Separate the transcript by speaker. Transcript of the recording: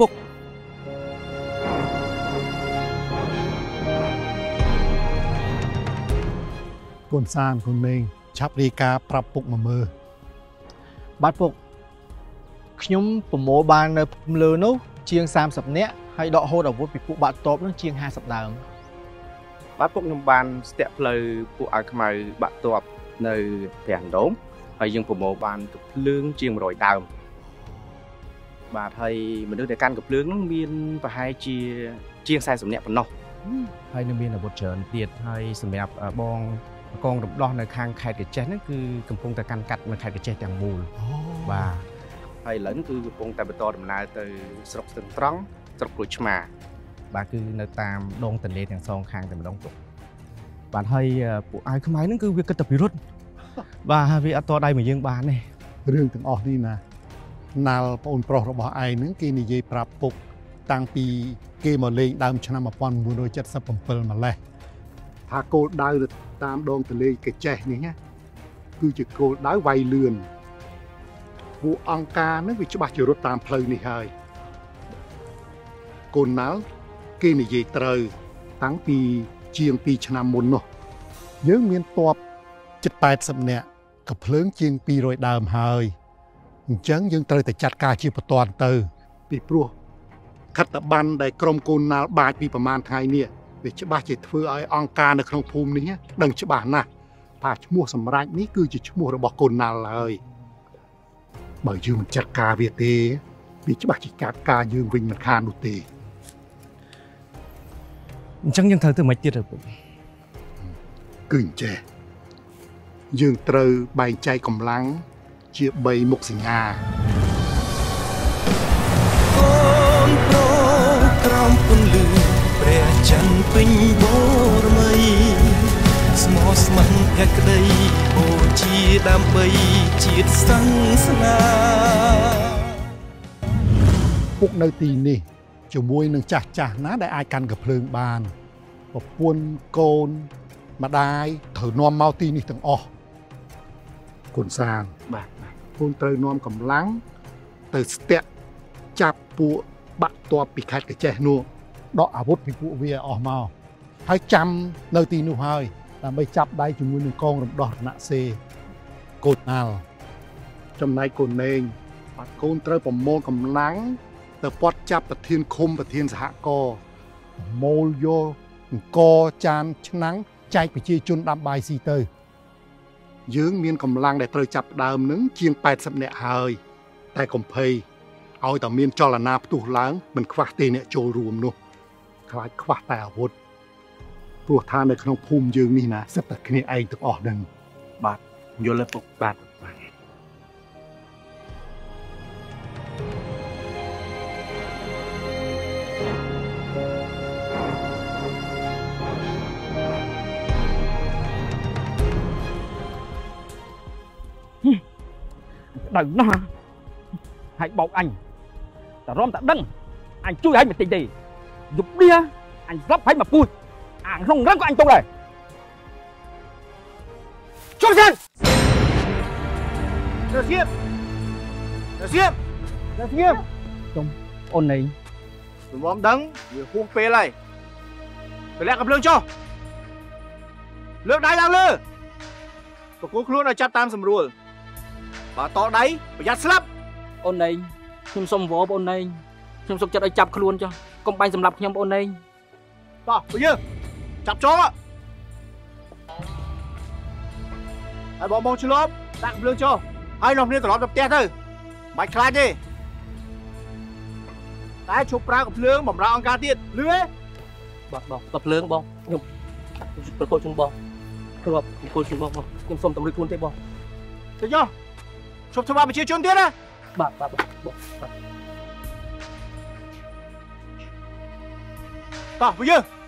Speaker 1: ពុក
Speaker 2: កូនសានកូនមេងឆាប់រាយការណ៍ប្រាប់ពុកមកមើល
Speaker 3: បាទពុកខ្ញុំប្រមូលបាននៅភូមិលើនោះជាង30នាក់ហើយដកហូតអាវុធពីពួកបាក់តបនោះជាង50ដើម
Speaker 4: បាទពុកខ្ញុំបានស្ទាក់ផ្លូវពួកអាវខ្មៅបាក់តបនៅប្រាំងដូងហើយយើងប្រមូលបានកំភ្លើងជាង100ដើមបាទហើយមនុស្សដែលកាន់កំភ្លើងនោះមានប្រហែលជាង40នាក់ប៉ុណ្ណោះ
Speaker 1: ហើយនៅមានអាវុធច្រើនទៀតហើយសម្រាប់បងកងរំដោះនៅខាងខេត្តកញ្ចេះហ្នឹងគឺកំពុងតែកាន់កាត់នៅខេត្តកញ្ចេះទាំងមូលបាទ
Speaker 4: ហើយឥឡូវគឺកំពុងតែបន្តដំណើរទៅស្រុកស្ទឹងត្រង់ស្រុកក្រូចឆ្មា
Speaker 1: បាទគឺនៅតាមដងទន្លេទាំងសងខាងតែម្ដងពុកបាទហើយពួកអាវខ្មៅហ្នឹងគឺវាគិតតែពិរុទ្ធបាទវាអត់តដៃមកយើងបានទេ
Speaker 2: រឿងទាំងអស់នេះណាណាល់ប្អូនប្រុសរបស់ឯងហ្នឹងគេនិយាយប្រាប់ពុកតាំងពីគេមកលេងដើមឆ្នាំ1977ម្លេះថាគោលដៅតាមដងទន្លេកញ្ចេះនេះណាគឺជាគោលដៅវាយលឿនពួកអង្គការហ្នឹងវាច្បាស់ជារត់តាមផ្លូវនេះហើយកូនណាល់គេនិយាយត្រូវតាំងពីជាង2ឆ្នាំមុននោះយើងមានតបជិត80នាក់កំភ្លើងជាង200ដើមហើយអញ្ចឹងយើងត្រូវតែចាត់ការជាបន្ទាន់ទៅពីព្រោះខិតតបានដែលក្រុមកូនណាល់បាចពីប្រមាណថ្ងៃនេះវាច្បាស់ជាធ្វើឲ្យអង្គការនៅក្នុងភូមិនេះដឹងច្បាស់ណាស់ថាឈ្មោះសម្រាប់នេះគឺជាឈ្មោះរបស់កូនណាល់ហើយបើយើងមិនចាត់ការវាទេវាច្បាស់ជាកាត់ការយើងវិញមិនខាននោះទេ
Speaker 1: អញ្ចឹងយើងត្រូវធ្វើមិនទៀតទេពុក
Speaker 2: គឺអញ្ចេះយើងត្រូវបែងចែកកម្លាំងជា3មុខសញ្ញា
Speaker 5: កូនប្រុសក្រោមពន្លឺព្រះច័ន្ទពេញបូរមីស្មោះស្ម័គ្រភក្តីបូជាដើម្បីជាតិសង្ស្នា
Speaker 2: ពុកនៅទីនេះជាមួយនឹងចាស់ណាដែលអាចកាន់កាភ្លើងបានប្រពន្ធកូនម្ដាយត្រូវនាំមកទីនេះទាំងអស់កូនសាង
Speaker 4: បាទ
Speaker 2: កូនត្រូវនាំកម្លាំងទៅស្ទាក់ចាប់ពួកបាក់តបពីខេត្តកញ្ចេះនោះដកអាវុធពីពួកវាអស់មកហើយចាំនៅទីនោះហើយដើម្បីចាប់ដៃជាមួយនឹងកងរំដោះរណសេកូនណាល់ចំណែកកូននេងបាត់កូនត្រូវប្រមូលកម្លាំងទៅពាត់ចាប់ប្រធានឃុំប្រធានសហគមន៍ប្រមូលយកអង្គចានឆ្នាំងចែកប្រជាជនដាំបាយស៊ីទៅយើងមានកម្លាំងដែលត្រូវចាប់ដើមនឹងជាង80នាក់ហើយតែកុំភ័យឲ្យតែមានចលនាផ្ទុះឡើងមិនខ្វះទេអ្នកចូលរួមនោះខ្លាចខ្វះតែអាវុធព្រោះថានៅក្នុងភូមិយើងនេះណាសិតតែគ្នាឯងទាំងអស់នឹង
Speaker 4: បាទយល់ទេពុកបាទ
Speaker 6: đừng nó hãy bọc anh ta rom ta đăng anh chui anh mà tình gì dục bia anh lắp hay mà pui anh không răng của anh tung này cho dân Đờ xiêm trong ôn này
Speaker 4: tụi mom đắng vừa khuôn phê này phải lẹ cặp lương cho lương đáy đang lư và cố luôn là chặt tam sầm rùa bà to đáy phải giặt slap
Speaker 6: ôn nàyខ្ញុំសុំវបអូនឯងខ្ញុំសុកចិត្តឲ្យចាប់ខ្លួនចុះកុំបាញ់សម្រាប់ខ្ញុំអូនឯង
Speaker 4: តោះពួកយើងចាប់ចងហើយបងឆ្លប់ដាក់ភ្លើងចុះហើយនាំគ្នាត្រឡប់ទៅផ្ទះទៅមិនខ្លាចទេតែជប់ប្រើកំភ្លើងបំរើអង្គការទៀតលឺទេ
Speaker 6: បាទបងកំភ្លើងបងខ្ញុំប្រកួតជូនបងគ្រាប់ប្រកួតជូនបងខ្ញុំសុំតម្រួតខ្លួនទេបង
Speaker 4: ទៅចុះជប់ធ្វើបាបប្រជាជនទៀតណា
Speaker 6: បាទបង
Speaker 4: តោះពួកយើង